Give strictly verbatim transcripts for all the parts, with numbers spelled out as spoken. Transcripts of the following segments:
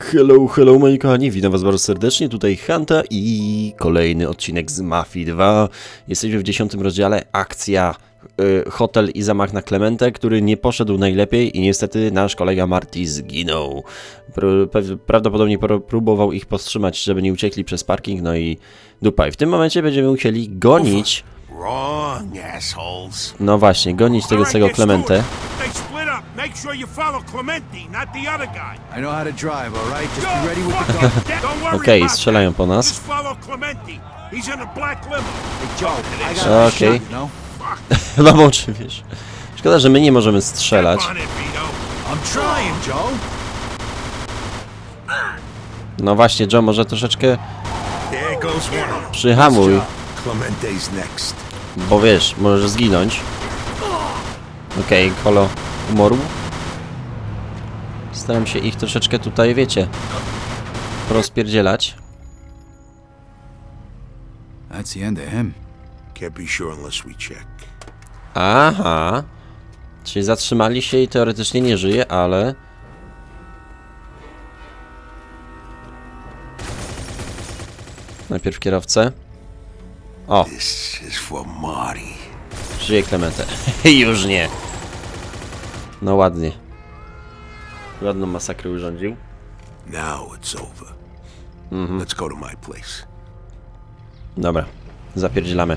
Hello, hello moi kochani, witam was bardzo serdecznie, tutaj Hanta i kolejny odcinek z Mafii dwa. Jesteśmy w dziesiątym rozdziale, akcja, y, hotel i zamach na Clementę, który nie poszedł najlepiej i niestety nasz kolega Marty zginął. Pra- prawdopodobnie próbował ich powstrzymać, żeby nie uciekli przez parking, no i dupa. I w tym momencie będziemy musieli gonić... Wrong, assholes. No właśnie, gonić tego całego Clementę. Make sure you follow Clemente, not the other guy. I know how to drive, all right? Just be ready with the gun. Don't worry Okej, about strzelają po that. nas. Just follow Clemente. He's in a black limo. Hey, Joe, I got a Okej. shot, no? Chyba oczy, wiesz. Szkoda, że my nie możemy strzelać. Step on it, Vito. I'm trying, Joe. No właśnie, Joe, może troszeczkę There goes one. przyhamuj, Clemente's next. bo wiesz, możesz zginąć. Okej, okay, Kolo umarł. Staram się ich troszeczkę tutaj, wiecie, rozpierdzielać. That's the end of him. Can't be sure unless we check. Aha. Czyli zatrzymali się i teoretycznie nie żyje, ale... Najpierw kierowcę. O! This is for Marty. Żyje Clemente. Już nie. No ładnie. Ładną masakrę urządził. Now it's over. Mhm. Let's go to my place. Dobra. Zapierdzielamy.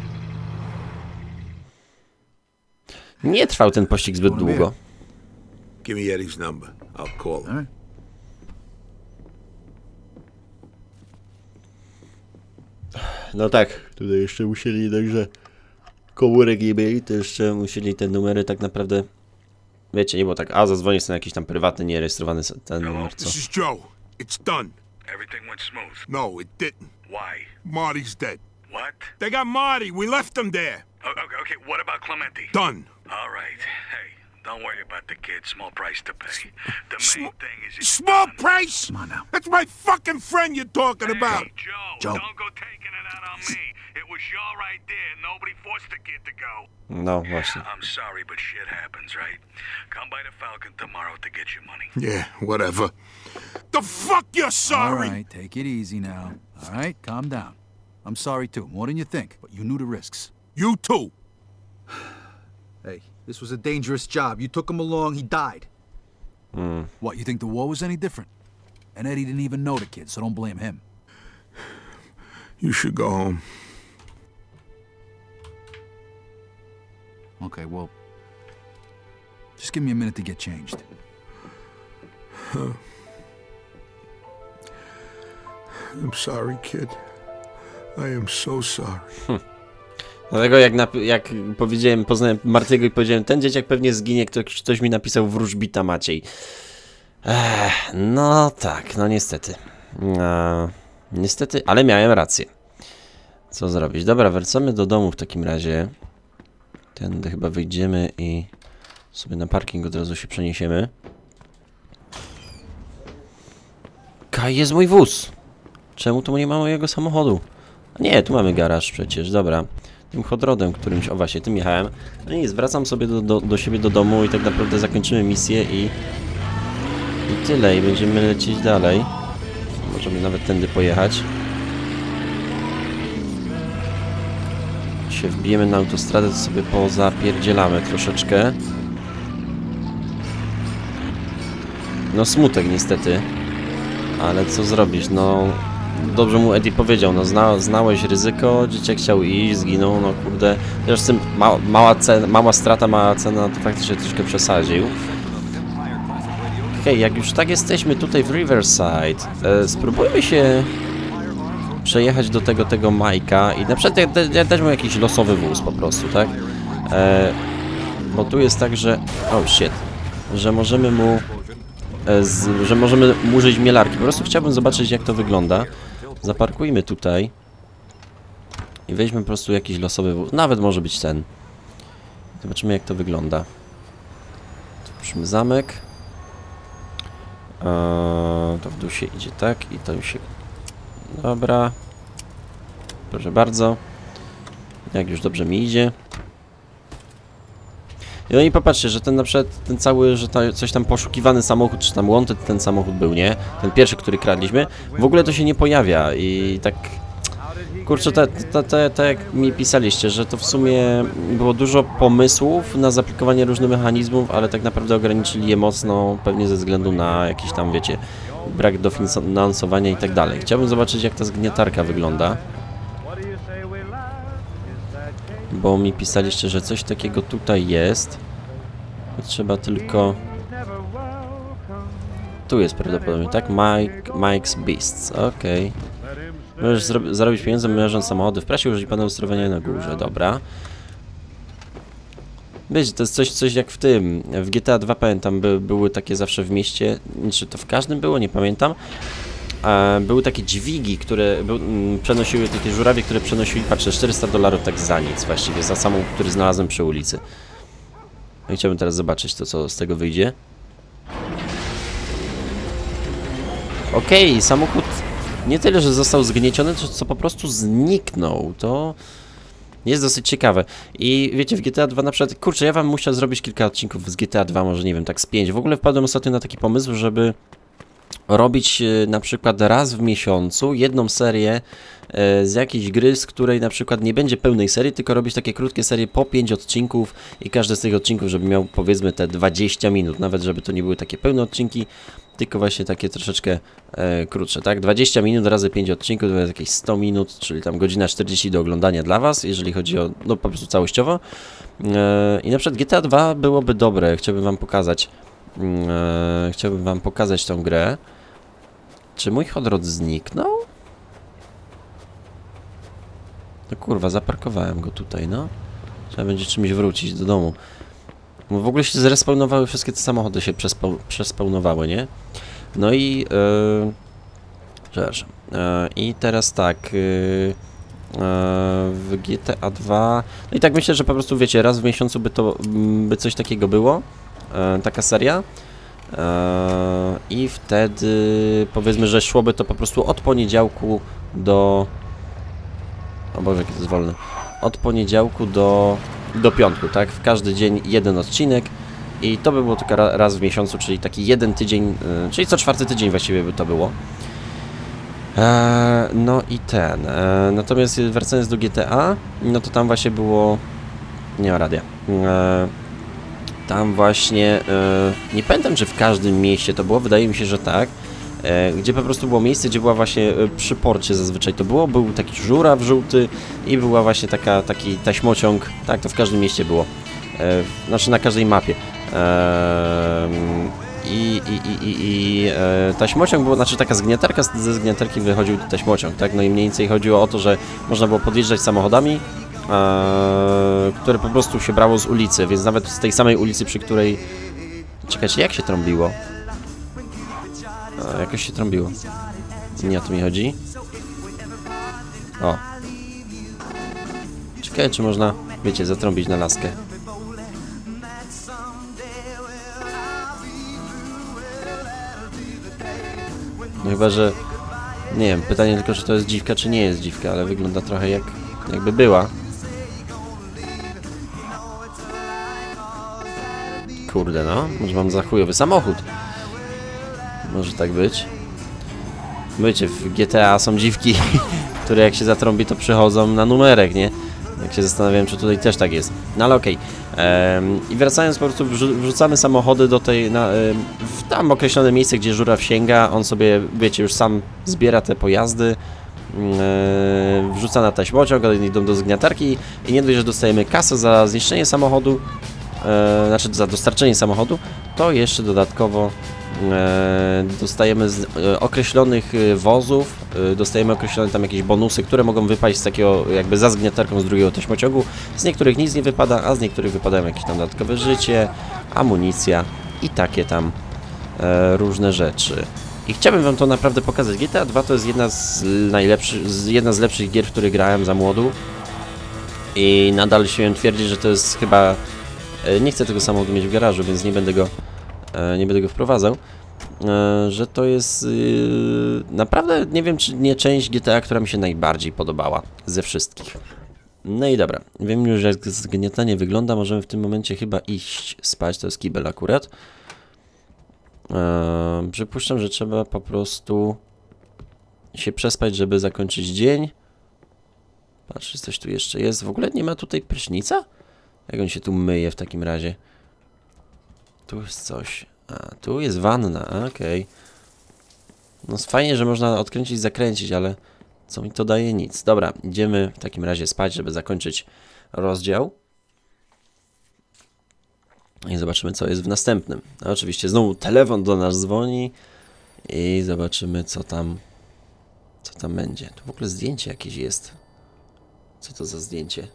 Nie trwał ten pościg zbyt długo. Give me Eddie's number. I'll call him. All right. No tak, tutaj jeszcze musieli, także komórek nie mieli, to jeszcze musieli te numery tak naprawdę, wiecie, nie było tak, a zadzwonię sobie na jakiś tam prywatny, nierejestrowany ten numer, co? This is Joe. It's done. Everything went smooth. No, it didn't. Why? Marty's dead. What? They got Marty. We left him there. Oh, okay, okay, what about Clemente? Done. All right. Hey, don't worry about the kid. Small price to pay. The Sm- main thing is it's Small done. price? Come on now. That's my fucking friend you're talking Hey, about. Joe, Joe. don't go taking it out on me. It was y'all right there. Nobody forced the kid to go. No właśnie. I'm sorry, but shit happens, right? Come by the Falcon tomorrow to get your money. Yeah, whatever. The fuck you're All sorry? right, take it easy now. All right, calm down. I'm sorry too, more than you think, but you knew the risks. You too. Hey, this was a dangerous job. You took him along, he died. What, you think the war was any different? And Eddie didn't even know the kid, so don't blame him. You should go home. Okay, well, just give me a minute to get changed. I'm sorry, kid. I am so sorry. Dlatego jak, nap- jak powiedziałem, poznałem Martiego i powiedziałem, ten dzieciak pewnie zginie, ktoś, ktoś mi napisał wróżbita Maciej. Ech, no tak, no niestety. No, niestety, ale miałem rację. Co zrobić? Dobra, wracamy do domu w takim razie. Tędy chyba wyjdziemy i sobie na parking od razu się przeniesiemy. Kaj, jest mój wóz! Czemu tu nie ma mojego samochodu? A nie, tu mamy garaż przecież, dobra. Tym chodrodem którymś, o właśnie, tym jechałem. No nic, wracam sobie do, do, do siebie do domu i tak naprawdę zakończymy misję i... I tyle, i będziemy lecieć dalej. Możemy nawet tędy pojechać. Się wbijemy na autostradę, to sobie pozapierdzielamy troszeczkę. No smutek niestety. Ale co zrobić, no... Dobrze mu Eddie powiedział, no zna, znałeś ryzyko, dzieciak chciał iść, zginął, no kurde. Chociaż z tym ma, mała, cena, mała strata, mała cena, to faktycznie troszkę przesadził. Okej, okay, jak już tak jesteśmy tutaj w Riverside, e, spróbujmy się przejechać do tego, tego Majka i na przykład ja, ja też mam jakiś losowy wóz po prostu, tak? E, bo tu jest tak, że... Oh shit. Że możemy mu... E, z, że możemy mu użyć mielarki. Po prostu chciałbym zobaczyć, jak to wygląda. Zaparkujmy tutaj. I weźmy po prostu jakiś losowy wóz. Nawet może być ten. Zobaczymy, jak to wygląda. Otwórzmy zamek. Eee, to w dół się idzie tak i to już się... Dobra. Proszę bardzo. Jak już dobrze mi idzie. No i popatrzcie, że ten na przykład, ten cały, że ta, coś tam poszukiwany samochód, czy tam wanted ten samochód był, nie? Ten pierwszy, który kradliśmy, w ogóle to się nie pojawia i tak... Kurczę, tak ta, ta, ta, jak mi pisaliście, że to w sumie było dużo pomysłów na zaaplikowanie różnych mechanizmów, ale tak naprawdę ograniczyli je mocno, pewnie ze względu na jakiś tam, wiecie, brak dofinansowania i tak dalej. Chciałbym zobaczyć, jak ta zgniatarka wygląda. Bo mi pisaliście, że coś takiego tutaj jest. Trzeba tylko... Tu jest prawdopodobnie, tak? Mike, Mike's Beasts, okej. Okay. Możesz zarobić pieniądze, mierząc samochody w prasie, użyć panelu sterowania na górze, dobra. Wiecie, to jest coś, coś jak w tym, w G T A dwa pamiętam, by, były takie zawsze w mieście, czy to w każdym było, nie pamiętam. E, były takie dźwigi, które był, m, przenosiły, takie żurawie, które przenosiły, patrzę, czterysta dolarów tak za nic właściwie, za samochód, który znalazłem przy ulicy. No i chciałbym teraz zobaczyć to, co z tego wyjdzie. Okej, okay, samochód nie tyle, że został zgnieciony, co po prostu zniknął. To jest dosyć ciekawe. I wiecie, w G T A dwa na przykład... Kurczę, ja wam musiał zrobić kilka odcinków z G T A dwa, może nie wiem, tak z pięć. W ogóle wpadłem ostatnio na taki pomysł, żeby robić na przykład raz w miesiącu jedną serię z jakiejś gry, z której na przykład nie będzie pełnej serii, tylko robić takie krótkie serie po pięć odcinków i każdy z tych odcinków, żeby miał powiedzmy te dwadzieścia minut, nawet żeby to nie były takie pełne odcinki, tylko właśnie takie troszeczkę e, krótsze, tak? dwadzieścia minut razy pięć odcinków to jest jakieś sto minut, czyli tam godzina czterdzieści do oglądania dla was, jeżeli chodzi o, no po prostu całościowo. E, I na przykład G T A dwa byłoby dobre, chciałbym wam pokazać, e, chciałbym wam pokazać tą grę. Czy mój hot rod zniknął? No kurwa, zaparkowałem go tutaj, no. Trzeba będzie czymś wrócić do domu. Bo w ogóle się zrespawnowały, wszystkie te samochody się przespawnowały, nie? No i... Yy, przepraszam. Yy, I teraz tak... Yy, yy, w G T A dwa... No i tak myślę, że po prostu, wiecie, raz w miesiącu by to... by coś takiego było. Yy, taka seria. Yy, I wtedy... powiedzmy, że szłoby to po prostu od poniedziałku do... O Boże, jakie to jest wolne. Od poniedziałku do... do piątku, tak? W każdy dzień jeden odcinek i to by było tylko raz w miesiącu, czyli taki jeden tydzień, yy, czyli co czwarty tydzień właściwie by to było. Eee, no i ten. Eee, natomiast wracając do G T A, no to tam właśnie było... Nie ma radia. Eee, tam właśnie... Eee, nie pamiętam, czy w każdym mieście to było, wydaje mi się, że tak. Gdzie po prostu było miejsce, gdzie była właśnie przy porcie zazwyczaj to było, był taki żuraw żółty i była właśnie taka, taki taśmociąg, tak, to w każdym mieście było, e, znaczy na każdej mapie. E, I i, i, i, i e, taśmociąg było, znaczy taka zgniatarka, ze zgniatarki wychodził taśmociąg, tak, no i mniej więcej chodziło o to, że można było podjeżdżać samochodami, e, które po prostu się brało z ulicy, więc nawet z tej samej ulicy, przy której... Czekajcie, jak się trąbiło? A, jakoś się trąbiło. Nie o to mi chodzi. O. Czekaj, czy można, wiecie, zatrąbić na laskę. No chyba, że... Nie wiem, pytanie tylko, czy to jest dziwka, czy nie jest dziwka, ale wygląda trochę jak... jakby była. Kurde, no. Może mam za chujowy samochód. Może tak być. Wiecie, w G T A są dziwki, które jak się zatrąbi, to przychodzą na numerek, nie? Jak się zastanawiałem, czy tutaj też tak jest. No ale okej. Okay. I wracając, po prostu wrzu wrzucamy samochody do tej... Na, w tam określone miejsce, gdzie żuraw sięga. On sobie, wiecie, już sam zbiera te pojazdy. Yy, wrzuca na taśmociąg, one idą do zgniatarki i nie dość, że dostajemy kasę za zniszczenie samochodu, yy, znaczy za dostarczenie samochodu, to jeszcze dodatkowo E, dostajemy z e, określonych e, wozów, e, dostajemy określone tam jakieś bonusy, które mogą wypaść z takiego jakby za zgniatarką z drugiego taśmociągu. Z niektórych nic nie wypada, a z niektórych wypadają jakieś tam dodatkowe życie, amunicja i takie tam e, różne rzeczy. I chciałbym wam to naprawdę pokazać. G T A dwa to jest jedna z najlepszych, jedna z lepszych gier, w których grałem za młodu. I nadal śmiem twierdzić, że to jest chyba... E, nie chcę tego samochodu mieć w garażu, więc nie będę go nie będę go wprowadzał, że to jest naprawdę, nie wiem, czy nie część G T A, która mi się najbardziej podobała ze wszystkich. No i dobra, wiem już jak zgniatanie wygląda, możemy w tym momencie chyba iść spać, to jest kibel akurat. Eee, przypuszczam, że trzeba po prostu się przespać, żeby zakończyć dzień. Patrz, czy coś tu jeszcze jest. W ogóle nie ma tutaj prysznica? Jak on się tu myje w takim razie? Tu jest coś. A, tu jest wanna, okej. Okay. No fajnie, że można odkręcić, zakręcić, ale co mi to daje? Nic. Dobra, idziemy w takim razie spać, żeby zakończyć rozdział. I zobaczymy, co jest w następnym. A oczywiście znowu telefon do nas dzwoni i zobaczymy, co tam co tam będzie. Tu w ogóle zdjęcie jakieś jest. Co to za zdjęcie?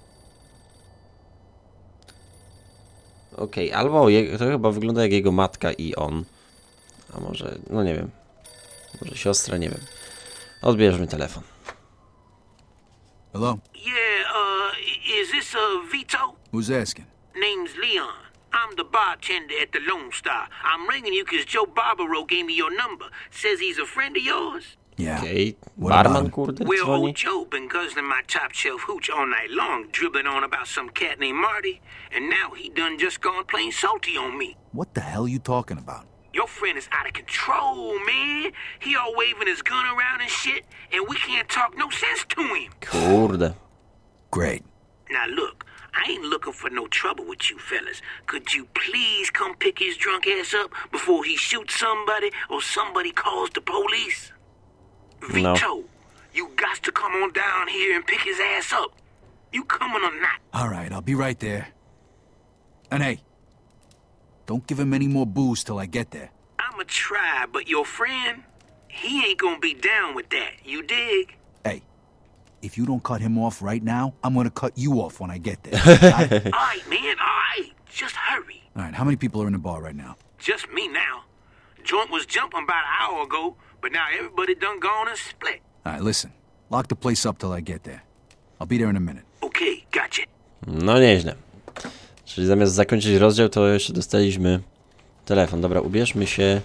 Okej, okay, albo je, to chyba wygląda jak jego matka i on. A może, no nie wiem. Może siostra, nie wiem. Odbierzmy telefon. Hello? Yeah, uh, is this, uh, Vito? Who's asking? Name's Leon. I'm the bartender at the Lone Star. I'm ringing you because Joe Barbaro gave me your number. Says he's a friend of yours. Yeah. Okej, What barman about him? kurde Well, dzwoni. old Joe been guzzling my top shelf hooch all night long, dribbling on about some cat named Marty, and now he done just gone plain salty on me. What the hell you talking about? Your friend is out of control, man. He all waving his gun around and shit, and we can't talk no sense to him. Kurde. Great. Now look, I ain't looking for no trouble with you fellas. Could you please come pick his drunk ass up before he shoots somebody or somebody calls the police? No. Vito, you got to come on down here and pick his ass up. You coming or not? All right, I'll be right there. And hey, don't give him any more booze till I get there. I'ma try, but your friend, he ain't gonna be down with that. You dig? Hey, if you don't cut him off right now, I'm gonna cut you off when I get there. Got it? All right, man, all right. Just hurry. All right, how many people are in the bar right now? Just me now. Joint was jumping about an hour ago, but now everybody done gone and split. All right, listen. Lock the place up till I get there. I'll be there in a minute. Okay, gotcha. No nieźle. Czyli zamiast zakończyć rozdział, to jeszcze dostaliśmy telefon. Dobra, ubierzmy się.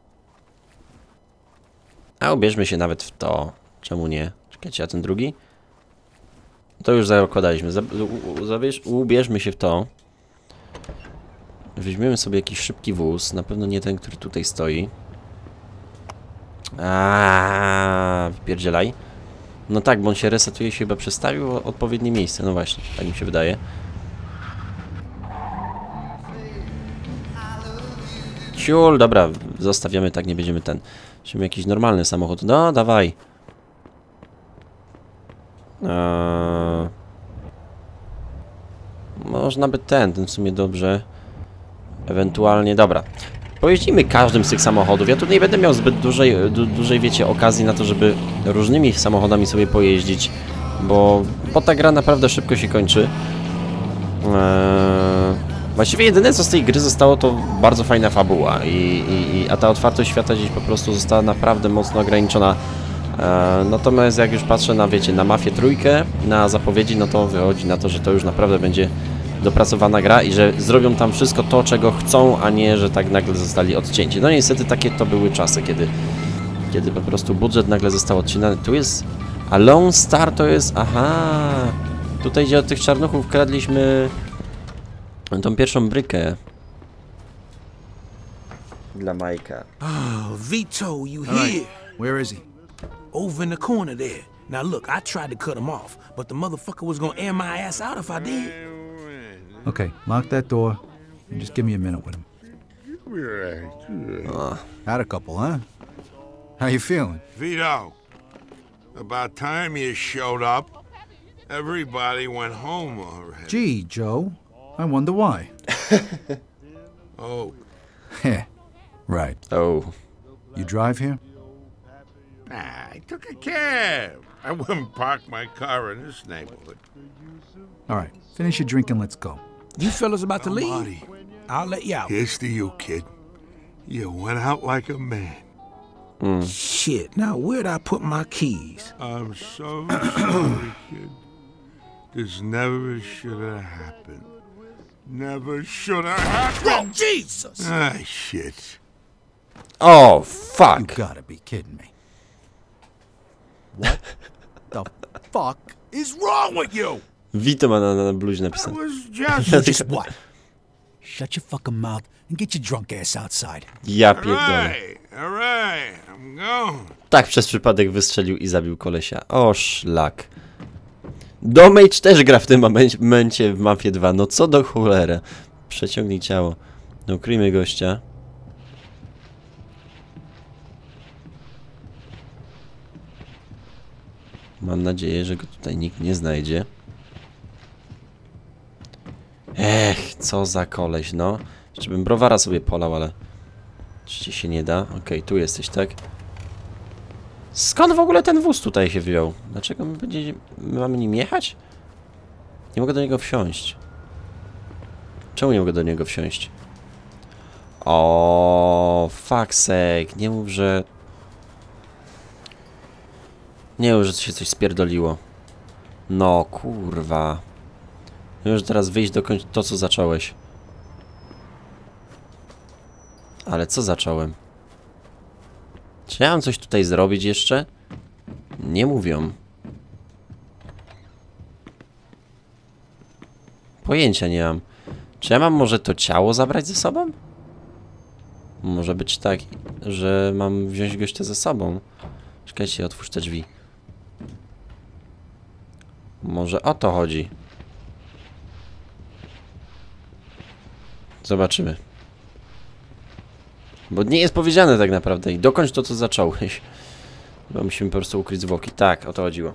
A ubierzmy się nawet w to. Czemu nie? Czekajcie, a ten drugi? To już zakładaliśmy. Zabierz, ubierzmy się w to. Weźmiemy sobie jakiś szybki wóz. Na pewno nie ten, który tutaj stoi. Aaaa, wypierdzielaj. No tak, bo on się resetuje, się chyba przestawił w odpowiednie miejsce. No właśnie, tak mi się wydaje. Ciul, dobra, zostawiamy tak, nie będziemy ten. Musimy jakiś normalny samochód. No, dawaj. Eee... Można by ten, ten w sumie dobrze. Ewentualnie, dobra. Pojeździmy każdym z tych samochodów. Ja tu nie będę miał zbyt dużej, du, dużej, wiecie, okazji na to, żeby różnymi samochodami sobie pojeździć, bo, bo ta gra naprawdę szybko się kończy. Eee, właściwie jedyne, co z tej gry zostało, to bardzo fajna fabuła, i, i, i, a ta otwartość świata gdzieś po prostu została naprawdę mocno ograniczona. Eee, natomiast jak już patrzę na, wiecie, na Mafię Trójkę, na zapowiedzi, no to wychodzi na to, że to już naprawdę będzie dopracowana gra i że zrobią tam wszystko to, czego chcą, a nie, że tak nagle zostali odcięci. No niestety takie to były czasy, kiedy, kiedy po prostu budżet nagle został odcinany. Tu jest... A Lone Star to jest... Aha! Tutaj, gdzie od tych czarnuchów kradliśmy tą pierwszą brykę. Dla Majka. Oh, Vito, you All here? right, where is he? Over in the corner there. Now look, I tried to cut him off, but the motherfucker was gonna air my ass out if I did. Okay, lock that door and just give me a minute with him. Had a couple, huh? How you feeling? Vito, about time you showed up. Everybody went home already. Gee, Joe, I wonder why. Oh, Heh, right. Oh. You drive here? nah, I took a cab. I wouldn't park my car in this neighborhood. All right, finish your drink and let's go. You fellas about to leave? Marty, I'll let you out. here's to you, kid. You went out like a man. Shit, now where'd I put my keys? I'm so sorry, kid. This never should have happened. Never should have happened. Oh, Jesus! Ah, shit. Oh, You fuck! gotta be kidding me. What the fuck is wrong with you? Vito ma na, na bluzie I napisane. was just... Just what? Shut your fucking mouth and get your drunk ass outside. Ja pierdolę. Alright, alright, I'm gone. Tak przez przypadek wystrzelił i zabił kolesia. O szlak. Domage też gra w tym momencie w Mafię dwa. No co do cholery. Przeciągnij ciało. No ukryjmy gościa. Mam nadzieję, że go tutaj nikt nie znajdzie. Ech, co za koleś, no. Jeszcze bym browara sobie polał, ale... Oczywiście się nie da. Okej, okay, tu jesteś, tak? Skąd w ogóle ten wóz tutaj się wziął? Dlaczego my, będzie... my mamy nim jechać? Nie mogę do niego wsiąść. Czemu nie mogę do niego wsiąść? O, fuck sake. Nie mów, że... Nie mów, że się coś spierdoliło. No, kurwa. Nie możesz teraz wyjść do końca to, co zacząłeś. Ale co zacząłem? Czy ja mam coś tutaj zrobić jeszcze? Nie mówią. Pojęcia nie mam. Czy ja mam może to ciało zabrać ze sobą? Może być tak, że mam wziąć gościa ze sobą. Czekajcie, otwórz te drzwi. Może o to chodzi. Zobaczymy. Bo nie jest powiedziane tak naprawdę. I dokończ to, co zacząłeś. Bo musimy po prostu ukryć zwłoki. Tak, o to chodziło.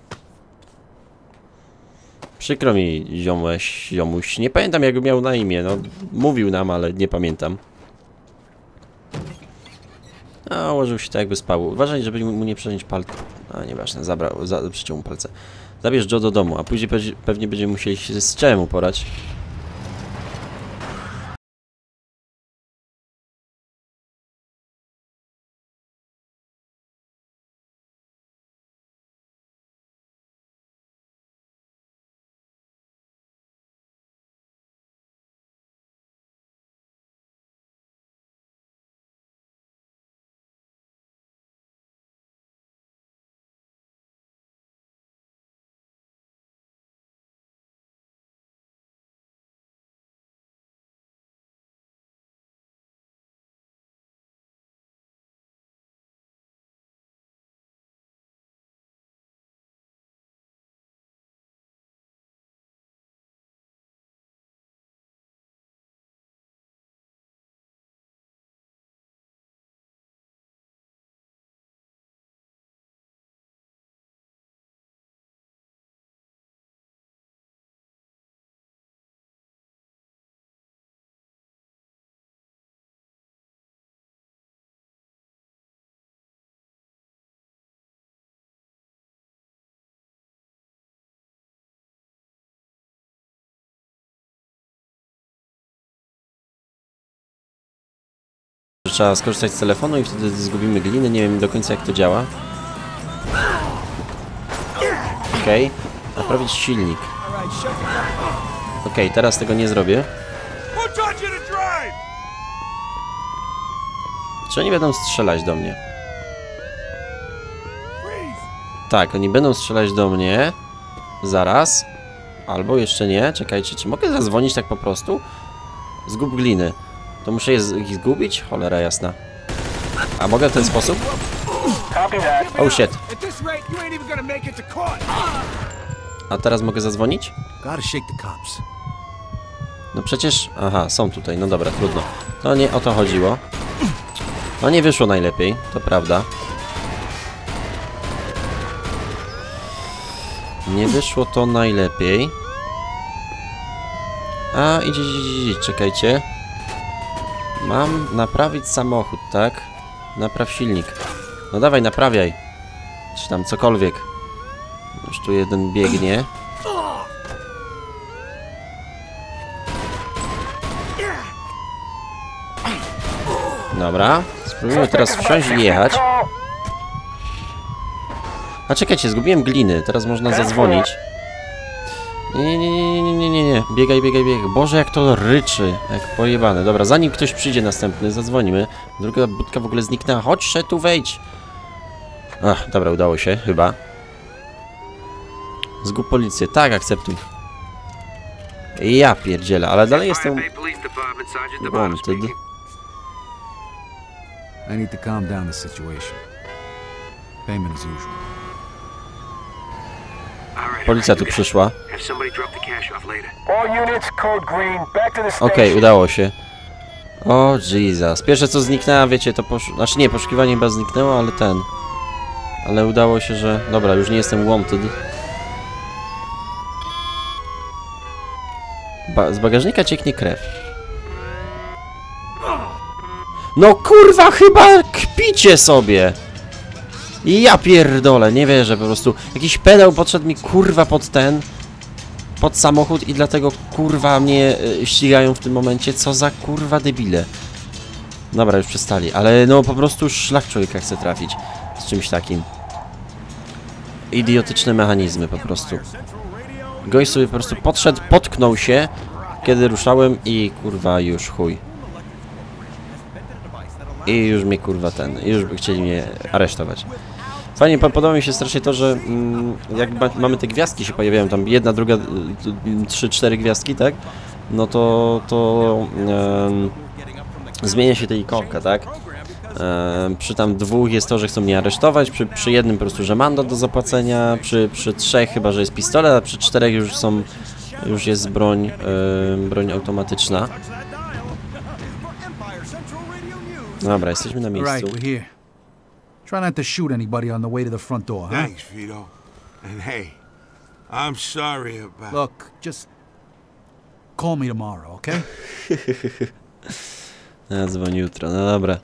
Przykro mi, ziomuś, ziomuś. Nie pamiętam, jak miał na imię. No, mówił nam, ale nie pamiętam. A, ułożył się tak, jakby spał. Uważaj, żeby mu nie przejąć palca. A, nieważne, zabrał, za, przyciął mu palce. Zabierz Joe do domu, a później pe pewnie będziemy musieli się z czym uporać. Trzeba skorzystać z telefonu i wtedy zgubimy gliny. Nie wiem do końca, jak to działa. Okej. Okay. Naprawić silnik. Okej, okay, teraz tego nie zrobię. Czy oni będą strzelać do mnie? Tak, oni będą strzelać do mnie. Zaraz. Albo jeszcze nie. Czekajcie, czy mogę zadzwonić tak po prostu? Zgub gliny. To muszę je ich zgubić? Cholera jasna. A mogę w ten sposób? Oh shit. A teraz mogę zadzwonić? No przecież... Aha, są tutaj. No dobra, trudno. To nie o to chodziło. No nie wyszło najlepiej, to prawda. Nie wyszło to najlepiej. A, idź, idź, idź, czekajcie. Mam naprawić samochód, tak? Napraw silnik. No dawaj, naprawiaj. Czy tam cokolwiek. Już tu jeden biegnie. Dobra. Spróbujmy teraz wsiąść i jechać. A czekajcie, zgubiłem gliny. Teraz można zadzwonić. Nie, nie, nie, nie, nie, nie, nie. Biegaj, biegaj, biegaj. Boże, jak to ryczy. Jak pojebane. Dobra, zanim ktoś przyjdzie następny, zadzwonimy. Druga budka w ogóle zniknęła. Chodź, tu wejdź. Ach, dobra, udało się, chyba. Zgub policję. Tak, akceptuj. Ja pierdzielę, ale dalej jestem... wanted. I need to calm down the situation. Payment as usual. Policja tu przyszła. Okej, okay, udało się. O, Jesus. Pierwsze co zniknęło, wiecie, to posz... Znaczy nie, poszukiwanie chyba zniknęło, ale ten... Ale udało się, że... Dobra, już nie jestem wanted. Ba z bagażnika cieknie krew. No kurwa, chyba kpicie sobie! I ja pierdolę, nie wierzę po prostu. Jakiś pedał podszedł mi kurwa pod ten... Pod samochód i dlatego kurwa mnie y, ścigają w tym momencie. Co za kurwa debile. Dobra, już przestali, ale no po prostu szlak człowieka chce trafić z czymś takim. Idiotyczne mechanizmy po prostu. Gość sobie po prostu podszedł, potknął się, kiedy ruszałem i kurwa już chuj. I już mnie kurwa ten, już by chcieli mnie aresztować. Fajnie, podoba mi się strasznie to, że mm, jak ma, mamy te gwiazdki się pojawiają, tam jedna, druga, trzy, cztery gwiazdki, tak? No to, to e, zmienia się ta ikonka, tak? E, przy tam dwóch jest to, że chcą mnie aresztować, przy, przy jednym po prostu, że mandat do zapłacenia, przy, przy trzech chyba, że jest pistolet, a przy czterech już są, już jest broń, e, broń automatyczna. Dobra, jesteśmy na miejscu. Try not to shoot anybody on the way to the front door, huh? Thanks, Vito. And hey, I'm sorry about... Look, just call me tomorrow, okay? Ja dzwonię jutro, no dobra.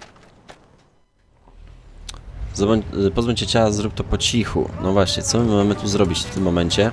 Pozbądź się ciała, zrób to po cichu. No właśnie, co my mamy tu zrobić w tym momencie?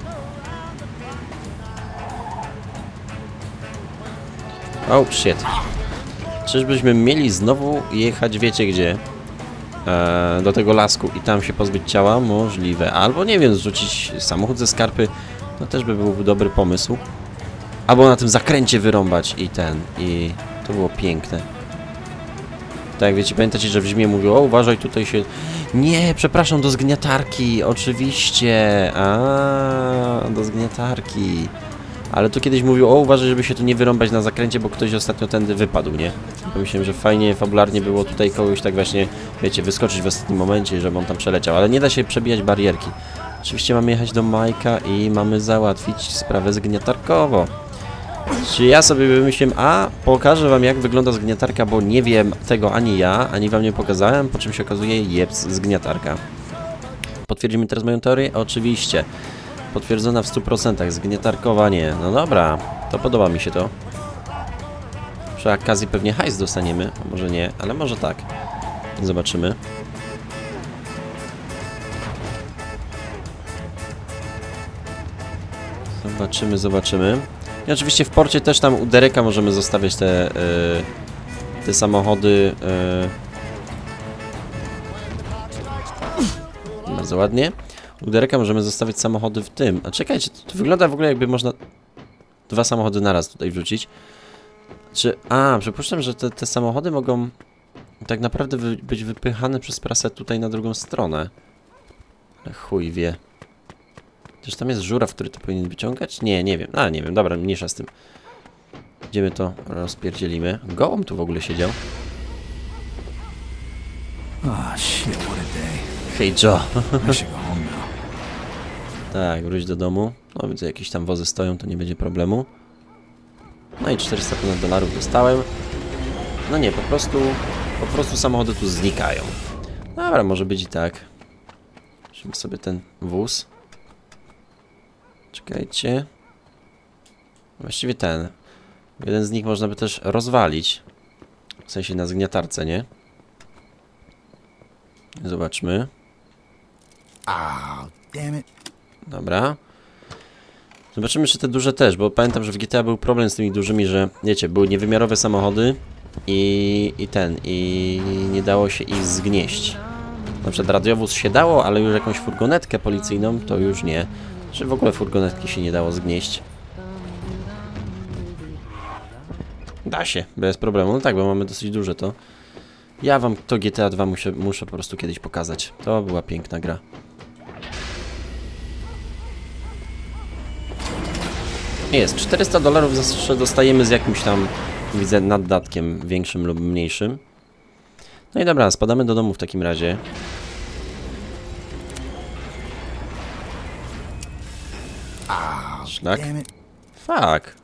Oh shit. Czyżbyśmy mieli znowu jechać, wiecie gdzie? Eee, do tego lasku i tam się pozbyć ciała? Możliwe. Albo nie wiem, zrzucić samochód ze skarpy. No też by był dobry pomysł. Albo na tym zakręcie wyrąbać i ten. I to było piękne. Tak jak wiecie, pamiętacie, że w zimie mówił, o uważaj, tutaj się... Nie, przepraszam, do zgniatarki, oczywiście. A, do zgniatarki. Ale tu kiedyś mówił, o uważaj, żeby się tu nie wyrąbać na zakręcie, bo ktoś ostatnio tędy wypadł, nie? Pomyślałem, że fajnie, fabularnie było tutaj kogoś tak właśnie, wiecie, wyskoczyć w ostatnim momencie, żeby on tam przeleciał. Ale nie da się przebijać barierki. Oczywiście mamy jechać do Majka i mamy załatwić sprawę zgniatarkowo. Czy ja sobie wymyśliłem, a pokażę wam jak wygląda zgniatarka, bo nie wiem tego ani ja, ani wam nie pokazałem, po czym się okazuje, jeps, zgniatarka. Potwierdzimy teraz moją teorię? Oczywiście. Potwierdzona w stu procentach, zgniatarkowanie. No dobra, to podoba mi się to. Przy okazji pewnie hajs dostaniemy, a może nie, ale może tak. Zobaczymy. Zobaczymy, zobaczymy. I oczywiście w porcie też tam u Dereka możemy zostawiać te, yy, te samochody. Yy. Bardzo ładnie. U Dereka możemy zostawić samochody w tym. A czekajcie, to, to wygląda w ogóle jakby można dwa samochody naraz tutaj wrzucić. Czy... A, przypuszczam, że te, te samochody mogą tak naprawdę wy, być wypychane przez prasę tutaj na drugą stronę. Ale chuj wie. Czyż tam jest żuraw, który to powinien wyciągać? Nie, nie wiem. A, nie wiem. Dobra, mniejsza z tym. Idziemy to rozpierdzielimy. Gołąb tu w ogóle siedział. Ah, shit, what a day. Hej, Joe. I should go home now. Tak, wróć do domu. No, widzę, jakieś tam wozy stoją, to nie będzie problemu. No i czterysta dolarów dostałem. No nie, po prostu... Po prostu samochody tu znikają. Dobra, może być i tak. Weźmy sobie ten wóz. Czekajcie. Właściwie ten. Jeden z nich można by też rozwalić. W sensie na zgniatarce, nie? Zobaczmy. Ah, damn it. Dobra. Zobaczymy, czy te duże też, bo pamiętam, że w G T A był problem z tymi dużymi, że wiecie, były niewymiarowe samochody i, i ten, i nie dało się ich zgnieść. Na przykład radiowóz się dało, ale już jakąś furgonetkę policyjną to już nie. Czy w ogóle furgonetki się nie dało zgnieść? Da się, bez problemu. No tak, bo mamy dosyć duże to. Ja wam to G T A dwa muszę, muszę po prostu kiedyś pokazać. To była piękna gra. Jest, czterysta dolarów zawsze dostajemy z jakimś tam, widzę, naddatkiem większym lub mniejszym. No i dobra, spadamy do domu w takim razie. Szlak. Fuck.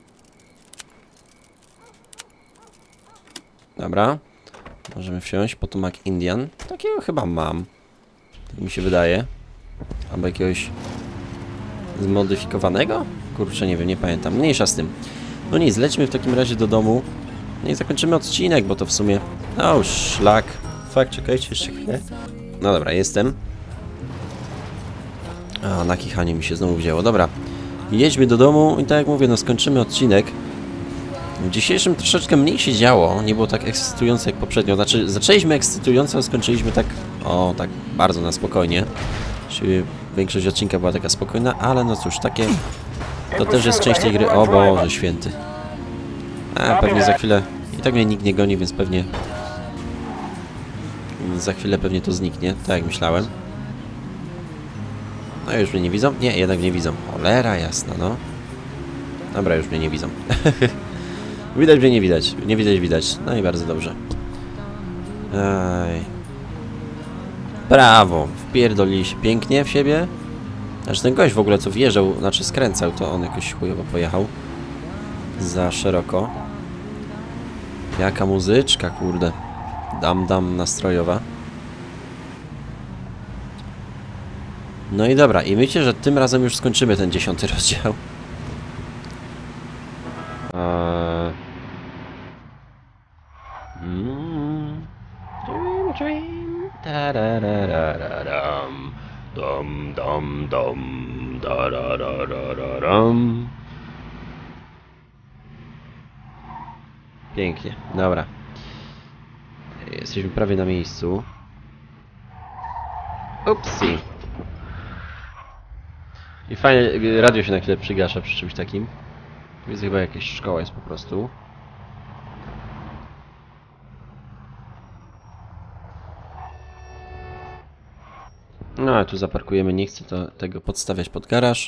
Dobra. Możemy wsiąść. Potomac Indian. Takiego chyba mam. Tak mi się wydaje. Albo jakiegoś zmodyfikowanego? Kurczę, nie wiem, nie pamiętam. Mniejsza z tym. No nic, lećmy w takim razie do domu. No i zakończymy odcinek, bo to w sumie... O, szlak. Fuck, czekajcie jeszcze chwilę. No dobra, jestem. A, na kichanie mi się znowu wzięło. Dobra. Jedźmy do domu i tak jak mówię, no skończymy odcinek. W dzisiejszym troszeczkę mniej się działo, nie było tak ekscytujące jak poprzednio. Znaczy, zaczęliśmy ekscytująco, a skończyliśmy tak, o, tak bardzo na spokojnie. Czyli większość odcinka była taka spokojna, ale no cóż, takie... To też jest część tej gry. O Boże święty. A, pewnie za chwilę... I tak mnie nikt nie goni, więc pewnie... Za chwilę pewnie to zniknie, tak jak myślałem. No już mnie nie widzą? Nie, jednak nie widzą. Cholera jasna, no. Dobra, już mnie nie widzą. Widać mnie nie widać. Nie widać, widać. No i bardzo dobrze. Aj. Brawo. Wpierdolili się pięknie w siebie. Aż ten gość w ogóle co wjeżdżał, znaczy skręcał, to on jakoś chujowo pojechał. Za szeroko. Jaka muzyczka, kurde. Dam, dam nastrojowa. No i dobra, i myślę, że tym razem już skończymy ten dziesiąty rozdział. Eee... Mm. Dream, dream. Da-da-da-da-da-dum. Dum, dum, dum. Da-da-da-da-da-dum. Pięknie, dobra. Jesteśmy prawie na miejscu. Upsi. I fajnie, radio się na chwilę przygasza przy czymś takim. Więc chyba jakaś szkoła jest po prostu. No a tu zaparkujemy, nie chcę to, tego podstawiać pod garaż.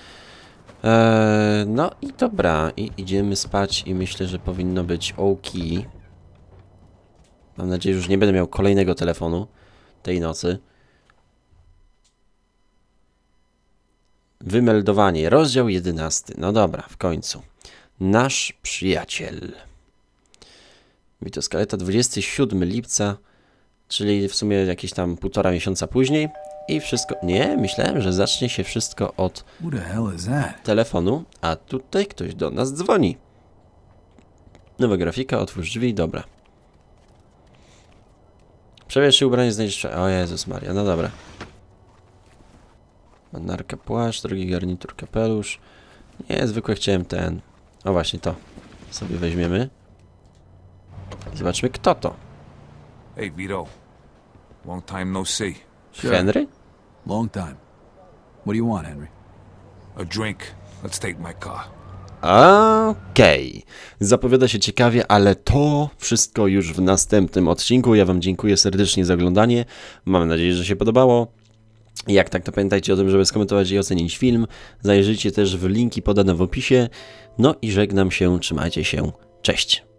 Eee, no i dobra, i idziemy spać i myślę, że powinno być ok. Mam nadzieję, że już nie będę miał kolejnego telefonu tej nocy. Wymeldowanie, rozdział jedenasty. No dobra, w końcu. Nasz przyjaciel. Witoskaleta, dwudziestego siódmego lipca, czyli w sumie jakieś tam półtora miesiąca później. I wszystko... Nie, myślałem, że zacznie się wszystko od telefonu, a tutaj ktoś do nas dzwoni. Nowa grafika, otwórz drzwi, dobra. Przebierz się ubranie, znajdziesz... O Jezus Maria, no dobra. Manarka, płaszcz, drugi garnitur, kapelusz. Nie, zwykle chciałem ten... O właśnie to. Sobie weźmiemy. I zobaczmy kto to. Hey Vito. Long time no see. Henry? Long time. What do you want, Henry? A drink. Let's take my car. Okej. Okay. Zapowiada się ciekawie, ale to wszystko już w następnym odcinku. Ja wam dziękuję serdecznie za oglądanie. Mam nadzieję, że się podobało. Jak tak, to pamiętajcie o tym, żeby skomentować i ocenić film. Zajrzyjcie też w linki podane w opisie. No i żegnam się. Trzymajcie się. Cześć.